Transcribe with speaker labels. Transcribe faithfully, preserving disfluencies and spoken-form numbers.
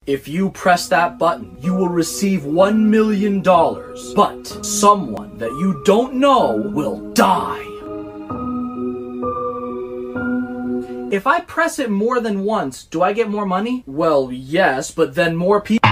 Speaker 1: If you press that button, you will receive one million dollars. But someone that you don't know will die. If I press it more than once, do I get more money? Well, yes, but then more people...